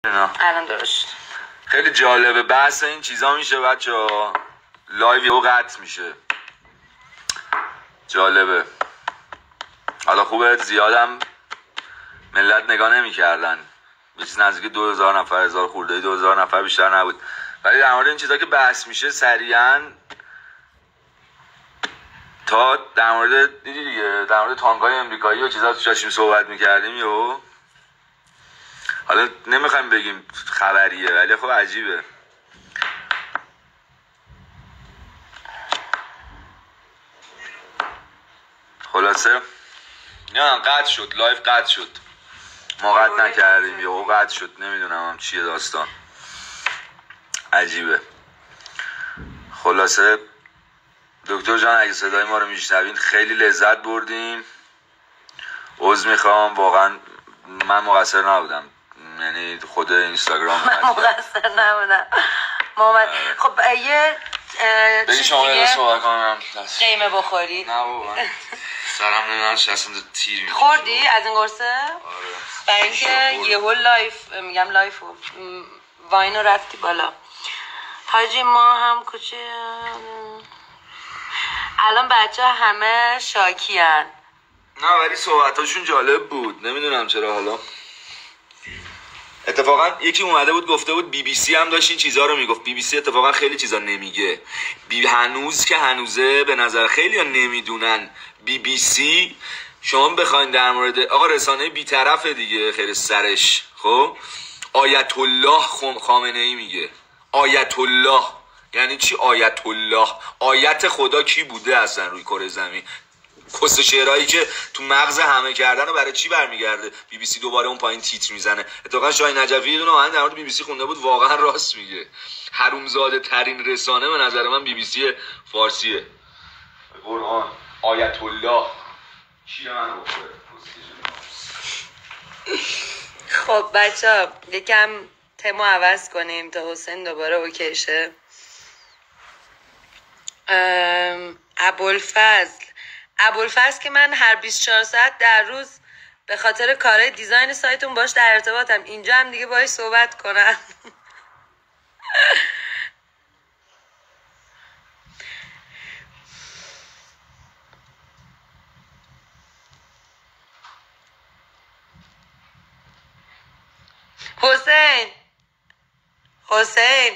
الان درست. خیلی جالبه بحث این چیزا میشه بچه‌ها. لایو یهو قطع میشه. جالبه. حالا خوبه زیادم ملت نگاه نمی‌کردن. به چیز نزدیک 2000 نفر 1000 خورده 2000 نفر بیشتر نبود. ولی در مورد این چیزا که بحث میشه سریعا تا در مورد دیدی دیگه در مورد تانک‌های آمریکایی و چیزا داشتیم صحبت می‌کردیم یهو. حالا نمیخوایم بگیم خبریه ولی خب عجیبه. خلاصه نه قطع شد، لایف قطع شد، ما قطع نکردیم یهو قطع شد. نمیدونم هم چیه داستان، عجیبه. خلاصه دکتر جان اگه صدای ما رو میشنوین خیلی لذت بردیم. عذر میخوام واقعا من مقصر نبودم، یعنی خود اینستاگرام من مقصر نبودم. محمد خب یه بگی شما یه صحبت کنم قیمه بخوری؟ نه بابا سرم نمیدونم شستم تیر خوردی از این قرصه؟ آره برای اینکه یهو لایف میگم لایف واینو رفتی بالا حاجی. ما هم کوچه الان بچه همه شاکی هن. نه ولی صحبتاشون جالب بود، نمیدونم چرا. حالا اتفاقا یکی اومده بود گفته بود بی بی سی هم داشت این چیزا رو میگفت. بی بی سی اتفاقا خیلی چیزا نمیگه. هنوز که هنوزه به نظر خیلی ها نمیدونن بی بی سی. شما بخواین در مورد آقا رسانه بی‌طرفه دیگه خیر سرش. خب آیت الله خامنه ای میگه آیت الله یعنی چی؟ آیت الله آیت خدا کی بوده اصلا روی کره زمین؟ کس شعرهایی که تو مغز همه کردن و برای چی برمیگرده؟ بی بی سی دوباره اون پایین تیتر میزنه. اتفاقا شاهین نجفی یه دونه آهنگ در مورد بی بی سی خونده بود، واقعا راست میگه. حرومزاده ترین رسانه به نظر من بی بی سی فارسیه. قرآن آیت الله شیر من بخوره. خب بچه ها یکم تمو عوض کنیم تا حسین دوباره اوکیشه. ابوالفضل که من هر 24 ساعت در روز به خاطر کارهای دیزاین سایتون باش در ارتباطم. اینجا هم دیگه باش صحبت کنم. حسین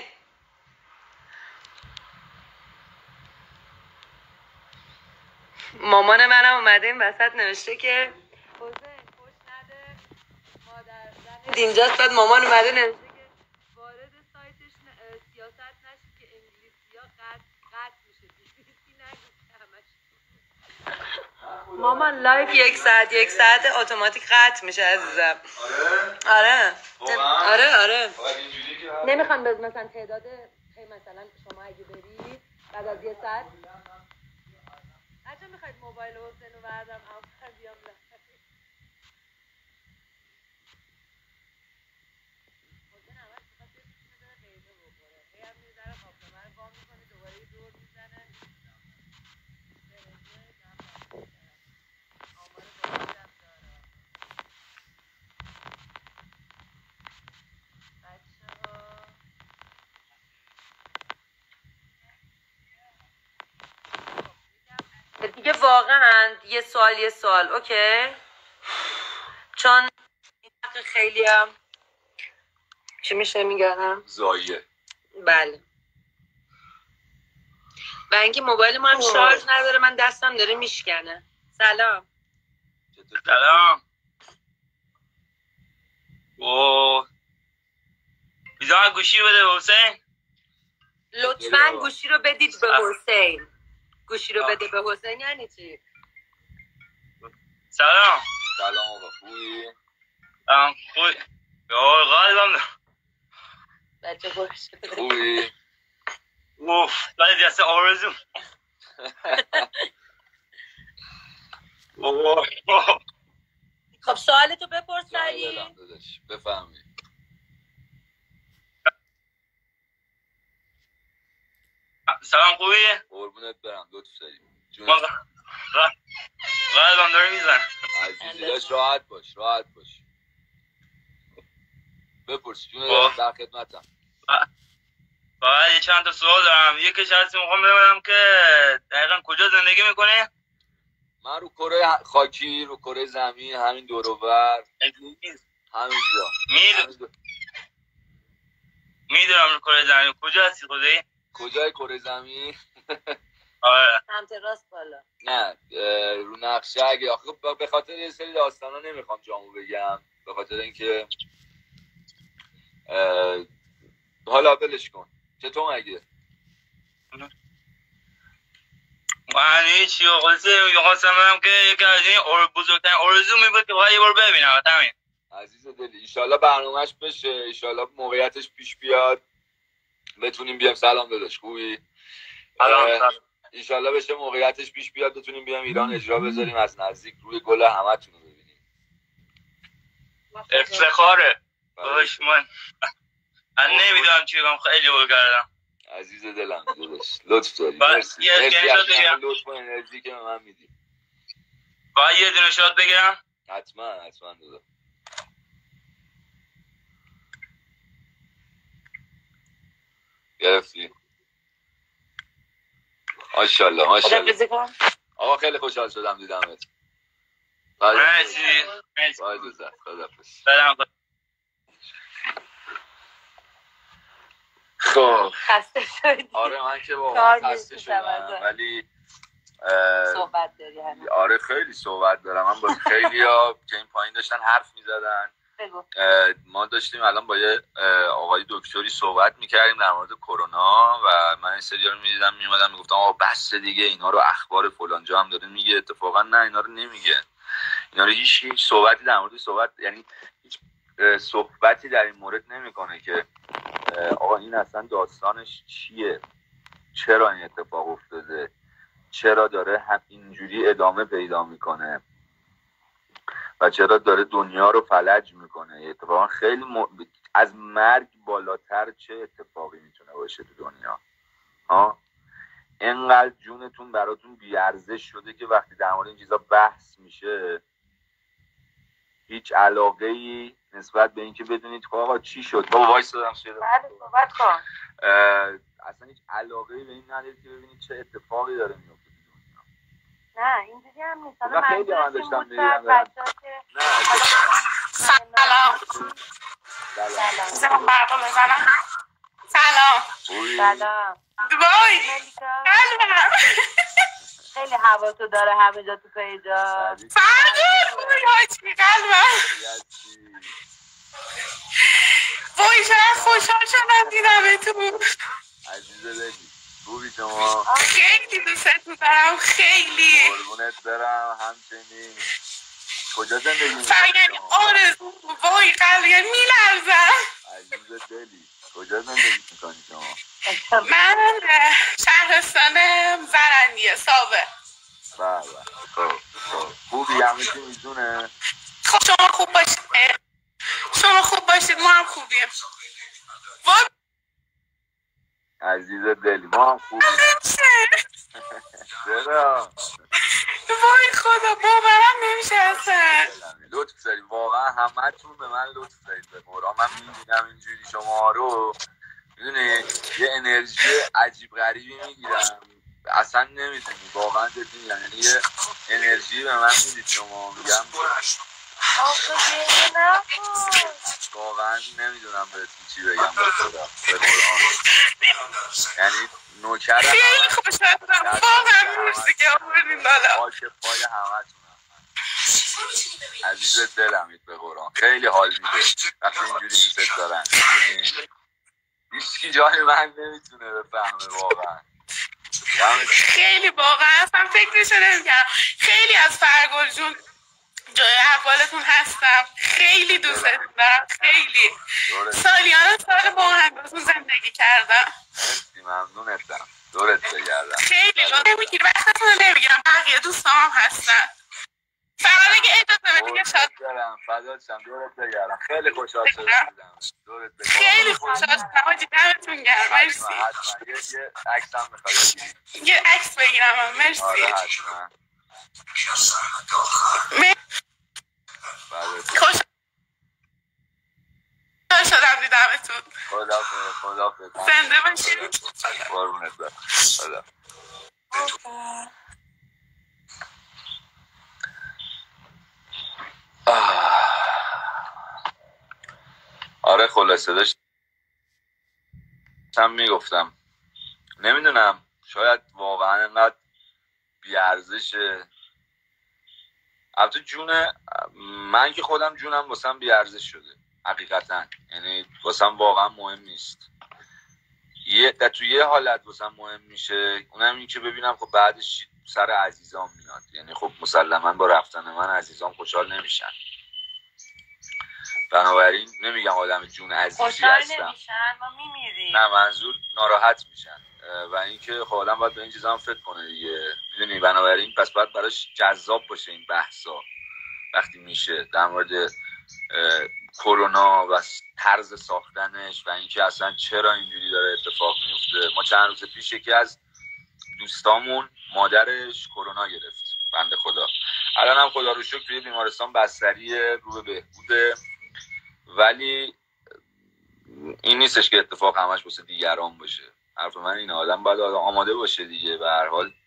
مامان منم اومده این وسط نوشته که حسین خوش نده مادر زنت اینجاست. بعد مامان اومده نوشته که وارد سایتش سیاست نشی که انگلیسی ها قطع میشه. بیسیسی نگو که همش مامان لایف یک ساعت اتوماتیک قطع میشه عزیزم. آره نمیخوام مثلا تعداد مثلا شما اگه بری بعد از یه ساعت میخواید موبایل حسین رو بردم آخر بیام حسین اول میخواد یه پیش میداره قیمه بخوره هی هم میره در قابلمه رو بام میکنه دوباره یه دور میزنه آمار بازی هم داره. بچه ها دیگه واقعا یه سوال اوکی، چون این حق خیلی هم چی میشه میگم زایه. بله و اینکه موبایل ما هم شارژ نداره، من دستم داره میشکنه. سلام بیزا گوشی رو بده حسین. لطفاً گوشی رو بدید به حسین. گوشی رو بده به حسین یعنی چی؟ سلام آقا خوبی؟ خوبی؟ یا قلبم بچه خوش خوبی؟ اوف بعد دست آرزو. خب سوالتو بپرس سریع. بفهمی. سلام خوبی؟ قربونت برم لطف داری. قلبم داره میزن. عزیزی راحت باش. بپرس جون خب. در خدمتم. فقط یه چند تا سوال دارم. یکیش هست میخوام بدونم که دقیقا کجا زندگی میکنه؟ من رو کره خاکی، رو کره زمین، همین دور و بر، همینجا. میدونم رو کره زمین. کجا هستی خدایی؟ کجای کره زمین؟ آره. سمت راست بالا. نه رو نقشه اگه آخه به خاطر یه سری داستانا نمیخوام جامو بگم، به خاطر اینکه حالا بلش کن. چطور مگه؟ من هیچی خواستم بگم که یکی از این بزرگترین آرزو می بود که باید یه بار ببینم. همین عزیز دلی ایشالله برنامهش بشه، ایشالله موقعیتش پیش بیاد بتونیم بیام. سلام داداش خوبی؟ ایشالله بشه موقعیتش پیش بیاد بتونیم بیام ایران اجرا بذاریم از نزدیک روی گل همتون رو ببینیم. افتخاره باش. من نمیدونم چی بگم، خیلی بول کردم. عزیز دلم داداش لطف داری. مرسی. مرسی از لطف و انرژی که به من میدی. باید یه دونه شات بگیرم؟ حتما داداش. گرفتی؟ ماشاءالله. آقا خیلی خوشحال شدم دیدمت. مرسی. خداحافظ. خب خسته شدی؟ آره من که واقعا خسته شدم ولی صحبت داری همه. آره خیلی صحبت دارم. من با خیلی ها که این پایین داشتن حرف میزدن. ما داشتیم الان با یه آقای دکتری صحبت میکردیم در مورد کرونا و من این سری‌ها رو میدیدم میومدم میگفتم آقا بس دیگه، اینا رو اخبار فلان جا هم داره میگه. اتفاقا نه، اینا رو نمیگه. اینا رو هیچ صحبتی در مورد یعنی هیچ صحبتی در این مورد نمیکنه که آقا این اصلا داستانش چیه، چرا این اتفاق افتاده، چرا داره اینجوری ادامه پیدا میکنه و چرا داره دنیا رو فلج میکنه. اتفاقا خیلی از مرگ بالاتر چه اتفاقی میتونه باشه تو دنیا؟ اینقدر جونتون براتون بیارزش شده که وقتی در مورد این چیزا بحث میشه هیچ علاقه ای نسبت به اینکه بدونید که آقا چی شد. بابا وایس دادم بله صحبت کن. اصلا هیچ علاقه ای به این ندارید که ببینید چه اتفاقی داره میفته تو دنیا. نه اینجوری هم نیست. حالا خیلی من داشتم می‌دیدم. سلام. سلام برقا بزنم. سلام. وای قلبم خیلی هوا تو داره همه جا تو پیجا. فردا وای هاچی قلبم. وای چقدر خوشحال شدم دیدمتون. عزیز دلی خوبی شما؟ خیلی دوستتون دارم. خیلی قربونت برم. همچنین. کجا زندگی می‌کنی؟ یعنی آرزو وای قلبم میلرزم. عزیز دلی کجا زندگی می‌کنی شما؟ من شهرستان زرندیه ساوه. بله. خب خوبی؟ همه چی میزونه؟ خب شما خوب باشید. شما خوب باشید ما هم خوبیم. عزیز دلی ما هم خوبیم. چرا؟ وای خدا باورم نمیشه اصلا. لطف داری واقعا، همتون به من لطف دارید. به قرآن من میبینم اینجوری شما رو، میدونی یه انرژی عجیب غریبی میگیرم، اصلا نمیدونی واقعا جدی میگم، یعنی یه انرژی به من میدید شما. میگم واقعا نمیدونم بهتون چی بگم. به خدا به قرآن یعنی نوکرم. خیلی خوشحالم واقعا. مرسی که آوردین بالا. باشه پای همتونم. عزیز دلمید به قرآن. خیلی حال میده وقتی اینجوری دوست دارن. هیچکی جای من نمیتونه بفهمه واقعا. خیلی واقعا اصلا فکرشو نمی‌کردم. خیلی از فرگل جون جای احوالتون هستم. خیلی دوستتون دارم. خیلی سالیان سال با همتون زندگی کردم. مرسی ممنونتم. دورت بگردم. خیلی نمیگیری وقتتون رو نمیگیرم. بقیه دوستام هم هستن. فقط اگه اجازه بدی که شاد دارم. فدات شم. دورت بگردم. خیلی خوشحال شدم. دورت بگردم. خیلی خوشحال شدم. حاجی دمتون گرم. مرسی. حتما یه عکس هم می‌خوام یه عکس بگیرم. مرسی. آره حتما. خوشحال شدم. دیدمتون. خدا زنده باشید. قربونت برم. خدا. آره خلاصه داشتم میگفتم نمیدونم شاید واقعا انقدر بیارزشه. البته جون من که خودم جونم واسم بیارزش شده حقیقتا، یعنی واسم واقعا مهم نیست. تو یه حالت واسم مهم میشه، اونم این که ببینم خب بعدش سر عزیزام میاد. یعنی خب مسلما با رفتن من عزیزام خوشحال نمیشن، بنابراین نمیگم آدم جون عزیزی خوشحال هستم، نمیشن، ما میمیریم. نه منظور ناراحت میشن و اینکه خب آدم باید به این چیزا هم فکر کنه دیگه، میدونی. بنابراین پس باید براش جذاب باشه این بحثا وقتی میشه در مورد کرونا و طرز ساختنش و اینکه اصلا چرا اینجوری داره اتفاق میفته. ما چند روز پیش یکی از دوستامون مادرش کرونا گرفت بنده خدا، الان هم خدا رو شکر توی بیمارستان بستریه، رو به بهبوده، ولی این نیستش که اتفاق همش واسه دیگران باشه. حرف من اینه آدم باید آماده باشه دیگه. به هر حال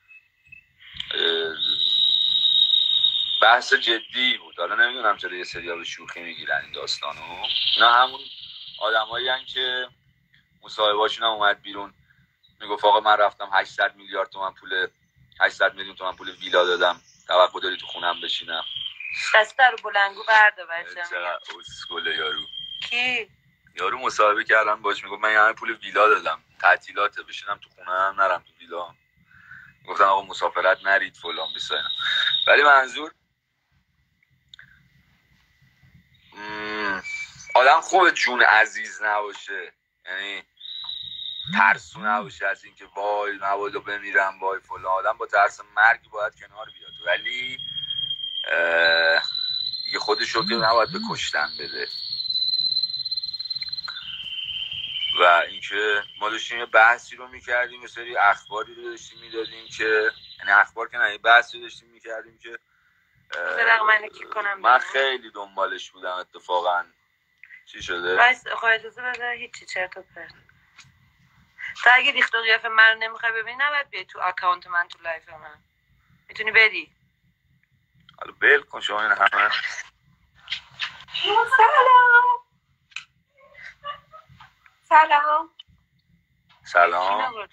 بحث جدی بود. حالا نمیدونم چرا یه سری به شوخی میگیرن این داستانو. اینا همون آدمایی هستن که مصاحبه‌هاشون هم اومد بیرون میگفت آقا من رفتم 800 میلیون تومان پول ویلا دادم، توقع داری تو خونم بشینم. دست رو بلنگو برده بچه. چقدر اسکله یارو. کی؟ یارو مصاحبه کردن باش میگفت من همه پول ویلا دادم، تعطیلاته بشینم تو خونم نرم تو ویلا. گفتن آقا مسافرت نرید فلان بیسا اینا. ولی منظور آدم خوب جون عزیز نباشه، یعنی ترسو نباشه از اینکه وای مبادا بمیرم وای فلان. آدم با ترس مرگ باید کنار بیاد، ولی دیگه خودشو که نباید به کشتن بده. و اینکه ما داشتیم یه بحثی رو میکردیم، یه سری اخباری رو داشتیم میدادیم که یعنی اخبار که نه، یه بحثی داشتیم میکردیم که من خیلی دنبالش بودم. اتفاقا چی شده؟ بس خب اجازه بده، هیچی چرت و پرت. تا اگه ریخت و قیافه من نمیخوای ببینی نباید بیای تو اکانت من، تو لایف من میتونی بری. حالا بل کن شما این همه. سلام.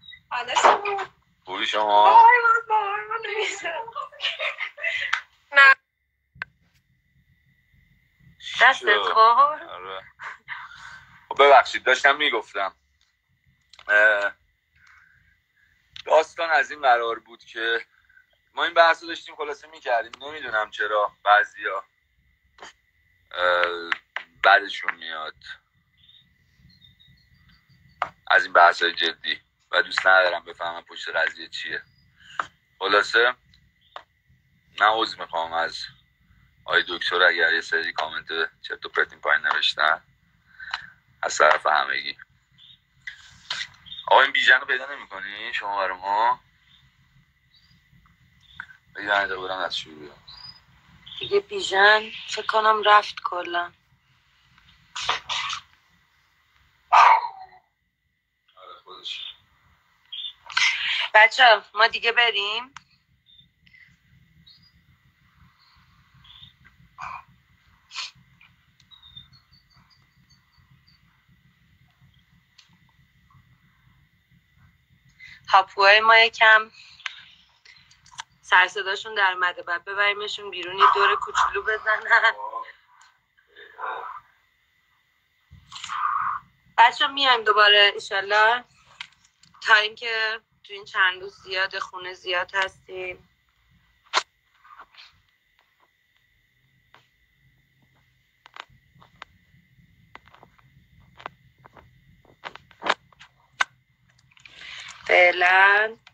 خوبی شما؟ نه دستت خور. ببخشید داشتم میگفتم داستان از این قرار بود که ما این بحث رو داشتیم خلاصه میکردیم. نمیدونم چرا بعضیا بعدشون میاد از این بحث های جدی و دوست ندارم بفهمم پشت قضیه چیه. خلاصه من عذر میخوام از آقای دکتر اگر یه سری کامنت چرت و پرت این پایین نوشتن از طرف همگی. آقا این بیژن رو پیدا نمی کنی شما برای ما؟ بیژن رو برم از شروع بیام دیگه. بیژن فکر کنم رفت کلا. آره خودش. بچه ما دیگه بریم. هاپوهای ما یکم سرصداشون در اومده، بعد ببریمشون بیرون یه دور کوچولو بزنن. بچه میایم دوباره ایشالله، تا اینکه تو این چند روز زیاد خونه زیاد هستیم. فعلا